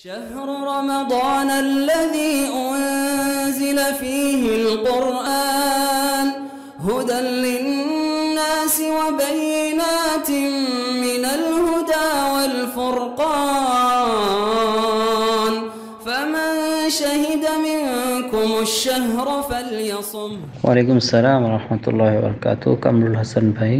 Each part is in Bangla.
شهر رمضان الذي أنزل فيه القرآن هدى للناس وبينات من الهدى والفرقان فمن شهد منكم الشهر فليصم ওয়ালাইকুম আসসালাম রহমতুল্লাহি ওয়া বারাকাতুহু। কামরুল হাসান ভাই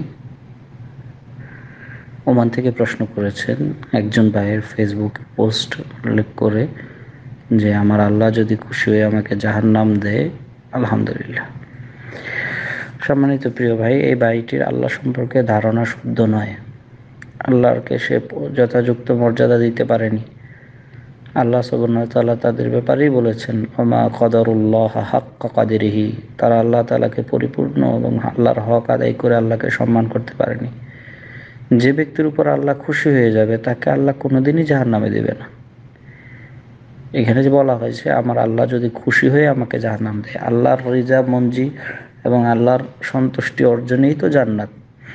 ওমান থেকে প্রশ্ন করেছেন, একজন ভাইয়ের ফেসবুকে পোস্ট উল্লেখ করে যে আমার আল্লাহ যদি খুশি হয়ে আমাকে জাহান্নাম দেয় আলহামদুলিল্লাহ। সম্মানিত প্রিয় ভাই, এই ভাইটির আল্লাহ সম্পর্কে ধারণা শুদ্ধ নয়। আল্লাহকে সে যথাযথ মর্যাদা দিতে পারেনি। আল্লাহ সুবহানাহু ওয়া তাআলা তাদের ব্যাপারেই বলেছেন, ওমা কদরুল্লাহ হাক্কা কদরিহি, তারা আল্লাহ তাআলাকে পরিপূর্ণ এবং আল্লাহর হক আদায় করে আল্লাহকে সম্মান করতে পারেনি। যে ব্যক্তির উপর আল্লাহ খুশি হয়ে যাবে তাকে আল্লাহ কোনোদিনই জাহান্নামে দেবে না। এখানে যে বলা হয়েছে আমার আল্লাহ যদি খুশি হয়ে আমাকে জাহান্নাম দেয়, আল্লাহর রিজা মঞ্জি এবং আল্লাহর সন্তুষ্টি অর্জনেই তো জান্নাত।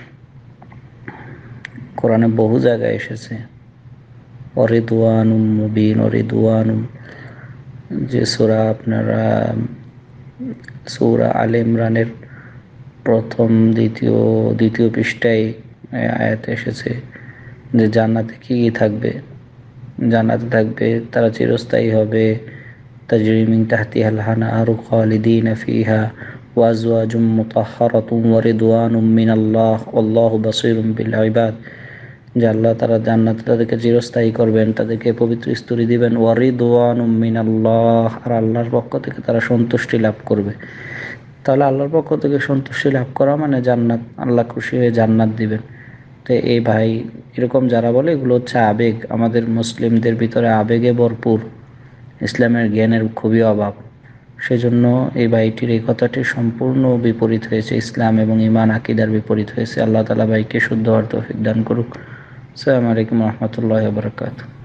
কোরআনে বহু জায়গায় এসেছে অরিদওয়ানুম মুবিন, অরিদওয়ানুম, যে সূরা আপনারা সূরা আলে ইমরানের প্রথম দ্বিতীয় পৃষ্ঠায় আয়াতে এসেছে যে জান্নাতে কি থাকবে। জান্নাতে থাকবে তারা চিরস্থায়ী হবে, তাজরি মিন তাহতিহাল আনহারু খালিদিনা ফিহা ওয়া আজওয়াজুম মুতাহহারাতুম ওয়া রিদওয়ানুম মিনাল্লাহ আল্লাহু বাসীরুম বিল ইবাদ। যে আল্লাহ তারা জান্নাতে তাদেরকে চিরস্থায়ী করবেন, তাদেরকে পবিত্র স্তরি দিবেন, ওয়া রিদওয়ানুম মিনাল্লাহ, আর আল্লাহর পক্ষ থেকে তারা সন্তুষ্টি লাভ করবে। তাহলে আল্লাহর পক্ষ থেকে সন্তুষ্টি লাভ করা মানে জান্নাত, আল্লাহ খুশি হয়ে জান্নাত দিবেন। তো এই ভাই এরকম যারা বলে এগুলো হচ্ছে আবেগ। আমাদের মুসলিমদের ভিতরে আবেগে ভরপুর, ইসলামের জ্ঞানের খুবই অভাব। সেজন্য এই ভাইটির এই কথাটি সম্পূর্ণ বিপরীত হয়েছে, ইসলাম এবং ঈমান আকীদার বিপরীত হয়েছে। আল্লাহ তাআলা ভাইকে শুদ্ধ হওয়ার তৌফিক দান করুক। আসসালামু আলাইকুম ওয়া রাহমাতুল্লাহি ওয়া বারাকাতুহু।